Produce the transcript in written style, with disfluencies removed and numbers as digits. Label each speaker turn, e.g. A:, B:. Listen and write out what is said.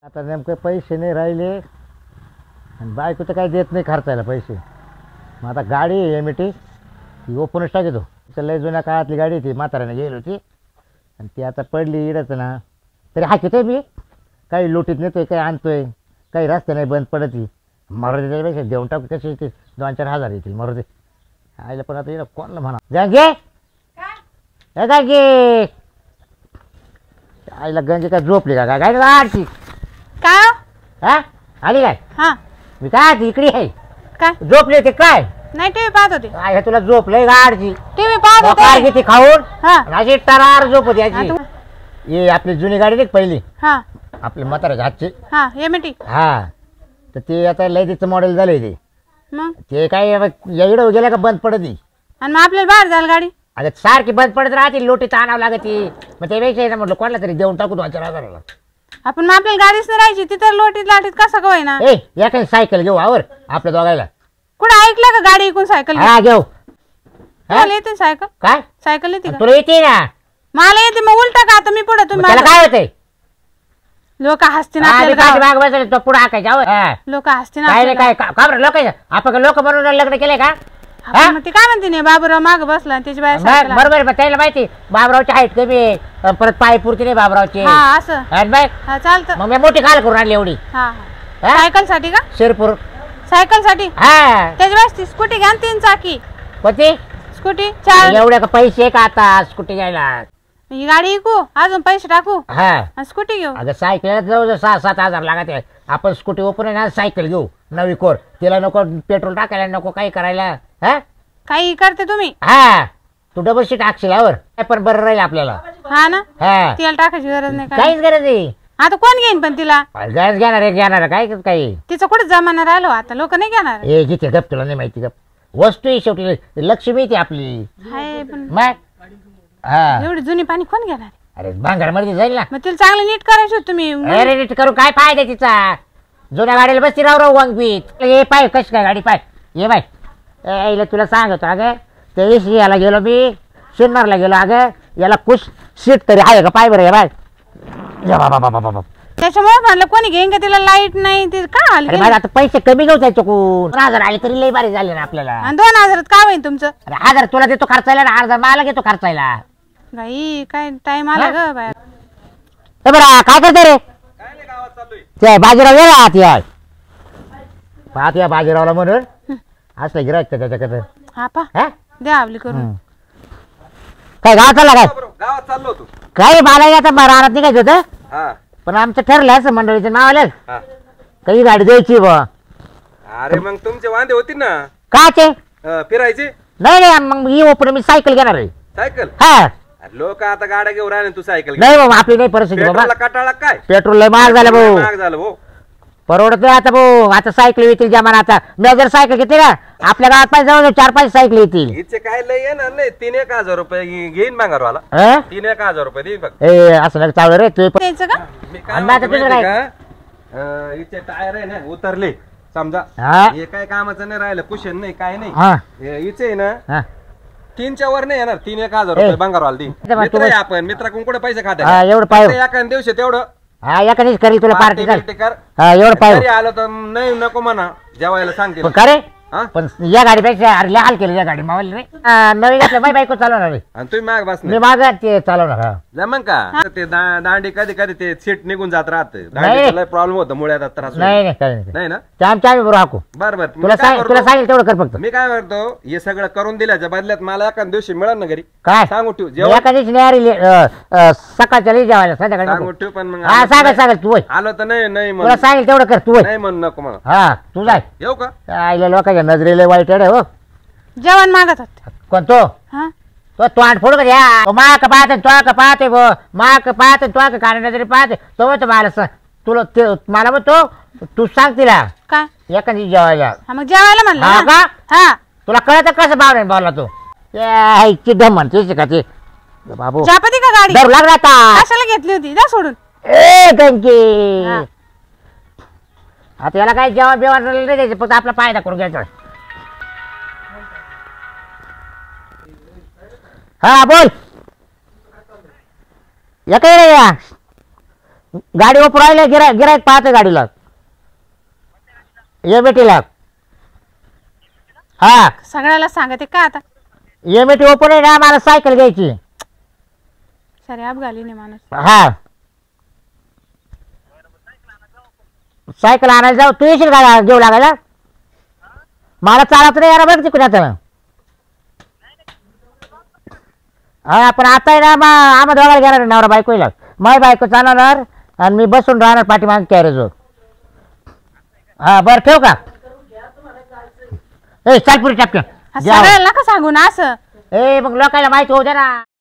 A: आता नेमके पैसे नाही राहिले आणि बायको तर काही देत नाही खर्चायला पैसे. मग आता गाडी आहे एमटी ती ओपनच टाकतो. तर लय जुन्या काळातली गाडी ती म्हाताऱ्याने गेली होती आणि ती आता पडली इडच ना. तरी हाकितोय मी काही लोटीत नेतोय काही आणतोय काही रस्ते नाही बंद पडत ती. मरू दे देऊन टाकू कशी येतील 2-4 हजार येतील मरू दे. आईला पण आता इकडं कोणाला म्हणा गंगे हे गंगे आईला गंगे काय झोपली का काय गाडची
B: का
A: हा आली काय?
B: हा
A: मी काय इकडे आहे
B: काय
A: झोपले ते काय
B: नाही टीव्ही पाहत होते.
A: काय तुला झोपलंय गाडची
B: टीव्ही पाहत होते
A: किती खाऊन
B: हा
A: अशी टरार झोपत याची.
B: हा,
A: ये आपली जुनी गाडी नाही पहिली
B: हा
A: आपली म्हाताऱ्याच्या हातची.
B: हा एमटी
A: हा तर ते आता लय तिचं मॉडेल झालंय ते.
B: मग
A: ते काय एवढं गेल्या का बंद पडत नाही.
B: आणि मग आपल्याला बाहेर जायला गाडी
A: आता सारखी बंद पडत राहते लोटीत आणावं लागते. मग ते वेगळं ना म्हटलं कोणाला तरी देऊन टाकू 2-4 हजाराला.
B: आपण मग आपल्याला गाडीच नाही राहायची तिथं लोटीत लाटीत कसं काय ना.
A: ए एखादी सायकल घेऊ आवर आपल्या दोघायला.
B: कुठं ऐकलं का गाडी ऐकून सायकल
A: हा घेऊ.
B: मला येते सायकल
A: काय
B: सायकल येते का?
A: तुला येते ना
B: मला येते मग उलटा का आता मी पुढे
A: मग
B: तुम्ही
A: त्याला काय होतंय
B: लोक हसतील
A: माग
B: आपल्याला
A: बसायला तो पुढे हाकायचा.
B: लोक हसतील
A: काय नाही
B: आपल्याला.
A: काय का बरं लोक आपण लोक म्हणून लग्न केले का?
B: आपण मग ते काय म्हणते नाही बाबूराव माग बसला आणि त्याची बाय
A: मग बरोबर आहे, मग त्याला माहिती बाबरावची हाईट कमी आहे परत पाय पुरती नाही बाबरावची.
B: हा असं
A: आणि बाय
B: हा चालतं.
A: मग मी मोठी खाल करून आणली एवढी
B: हा हा सायकल साठी का?
A: शिरपूर.
B: सायकल साठी
A: हा
B: त्याची बाय ती स्कूटी घ्या 3 चाकी
A: कोणती
B: स्कूटी 4
A: एवढ्या का पैसे का आता स्कूटी घ्यायला?
B: ही गाडी विकू अजून पैसे टाकू
A: हा
B: आणि स्कूटी घेऊ.
A: अगं सायकल जवळ 6-7 हजार लागत आहे. आपण स्कूटी ओपन आहे ना सायकल घेऊ नवी कोर. तिला नको पेट्रोल टाकायला नको काही करायला. हा
B: काही करते तुम्ही
A: हा तू डबल सीट टाकशील आवर काय पण बरं राहील आपल्याला.
B: हा ना
A: हा
B: तिला टाकायची गरज नाही काय.
A: काहीच गरज नाही.
B: आता कोण घेईन पण तिला
A: गॅस घेणार काय काही
B: तिचं कुठं जमाना राहिलो आता लोक नाही घेणार.
A: हे घेते गप तुला नाही माहिती गप वस्तू आहे शेवटी लक्ष्मी ती आपली.
B: हाय पण
A: मग हा
B: एवढी जुनी पाणी कोण घेणार.
A: अरे भांगार मध्ये जाईल ना.
B: मग तिला चांगलं नीट करायचं होतं तुम्ही.
A: अरे नीट करू काय फायदा तिचा जुन्या गाडीला बसती राव वांगपीत. ये पाय कशी काय गाडी पाय ये बाय तुला सांगतो अगं ते याला गेलो मी शिन्नरला गेलो अगं याला कुश सीट तरी आहे का पाय बरं बाय.
B: त्याच्यामुळे म्हणलं कोणी घेईन का तिला लाईट नाही ते का आली.
A: अरे आता पैसे कमी घेऊ जायचं कोण 1000 आले तरी लई भारी झाले ना आपल्याला.
B: आणि 2000 काय होईल तुमचं.
A: अरे 1000 तुला देतो खर्चायला ना 1000 मला घेतो खर्चायला.
B: बाई काय टाइम आला ग बाय.
A: बरं काय करते रे ते बाजीराव गेला आत या पाहत या बाजीरावला म्हणून असलं गिरायक त्याच्याकडे.
B: हा पा
A: हा
B: द्या आपली करून.
A: काय गावात चालला काय?
C: गावात चाललो होतो.
A: काय मला आता रानात निघायचं होतं
C: हा
A: पण आमचं ठरलं असं मंडळीचं नाव आलं
C: हा.
A: काही गाडी द्यायची बा.
C: अरे मग तुमचे वांदे होती ना
A: का ते
C: फिरायचे
A: नाही नाही मग ही ओपन मी सायकल घेणार आहे.
C: सायकल.
A: हा
C: लोक आता गाड्या घेऊन राहिले तू सायकल घे.
A: नाही बाबा आपली नाही परिस्थिती बाबा.
C: पेट्रोलला कटाळा काय
A: पेट्रोल लय महाग झालं भाऊ.
C: महाग झालं भाऊ.
A: परवडत नाही आता भाऊ. आता सायकल येतील जमाना. आता मी जर सायकल घेते ना आपल्या गावात पाहिजे जवळ 4-5 सायकल येतील.
C: हिचे काय लय येणार नाही 3-1 हजार रुपये घेईन भांगारवाला.
A: हं?
C: 3-1 हजार रुपये देईन फक्त.
A: ए असं नका चावलं रे तू.
B: द्यायचं का.
C: मी काय
A: आणि आता
C: म्हणतो
A: तुझं
C: माहिती
A: काय?
C: का? हिचे टायर आहे ना उतरले समजा
A: हा
C: हे काय कामाचं नाही राहिलं कुशन नाही काय नाही.
A: हा
C: हिचे आहे ना
A: हा
C: 3च्या वर नाही येणार 3-1 हजार रुपये भांगारवाला देईन.
A: ते मग
C: मित्र
A: तुम्ही-
C: आहे आपण मित्राकडून कुठे पैसे खाते
A: हा एवढं पाय
C: एका दिवशी तेवढं
A: हा एखादीच करी तुला पार्टी कर.
C: पार्टी कर.
A: हा एवढं पाय
C: घरी आलो तर नाही नको म्हणा जेवायला सांगते
A: पण का रे
C: हा?
A: पण या गाडीपेक्षा अरे लय हाल केलं या गाडी मावली रे. नवीन घेतलं माझी बायको चालवणार रे.
C: आणि तुम्ही माग बस
A: मी माग ते चालवणार. हा
C: जमन का ते दांडी कधी कधी ते सीट निघून जात राहत
A: नाही.
C: दांडीला प्रॉब्लेम होतो मुळ्यात त्रास होतो.
A: नाही नाही काही नाही
C: नाही ना
A: ते आमच्या आम्ही बरोबर हाकू.
C: बर बर
A: तुला सांगेल तेवढं कर फक्त.
C: मी काय करतो हे सगळं करून दिल्याच्या बदल्यात मला एका दिवशी मिळेल ना घरी
A: काय
C: सांगू ठेव जेव्हा
A: एखादीच सकाळच्या लई जेवायला संध्याकाळी
C: सांगू
A: नको.
C: ठेव पण मग
A: हा सांगेल तू वय.
C: आलो तर नाही नाही
A: तुला
C: म्हण
A: सांगेल तेवढं कर तू वय.
C: नाही म्हणू नको म्हणा
A: हा तू जाय.
C: येऊ का
A: आईला लोकांच्या नजरेला वाईट आहे हो.
B: जेवण मागत होत.
A: कोण तो
B: हा
A: तो तोंड फोड का माक पाहते तो का पाहते भो माक पाहते तो का कान नजरे पाहते तो म्हणतो मला तुला मला म्हणतो तू सांग तिला
B: काय
A: एखादी जेवायला.
B: हा मग जेवायला म्हणलं
A: हा
B: ना.
A: का
B: हा
A: तुला कळत कसं भाव नाही बोलला तू ची दम म्हणते का ते बाबू
B: जापती का गाडी
A: डर लागला आता.
B: कशाला घेतली होती जा सोडून.
A: ए गंगे
B: हा.
A: आता याला काय जेवण बिवण नाही द्यायचं फक्त आपला फायदा करून घ्यायचा. हा बोल या काय रे या गाडी ओपन राहिले गिरायक पाहते गाडीला एमएटीला. हा
B: सगळ्याला सांगते का आता?
A: एमएटी ओपन आहे ना, मला सायकल घ्यायची.
B: सारे अपघाली नाही माणूस.
A: हा सायकल आणायला जाऊ. तू येशील का घेऊ लागायला? मला चालत नाही यार बघ तिकडे आता. हा पण आता आहे ना आम्हा दोघांना घेणार नवरा बायकोला. माझी बायको चालणार आणि मी बसून राहणार पाठीमाग कॅरेजवर. हा बरं ठेव का? ए चाल पुरी टपक्या.
B: सगळ्याला नका सांगू ना असं.
A: ए मग लोकांना माहिती होऊ दे ना.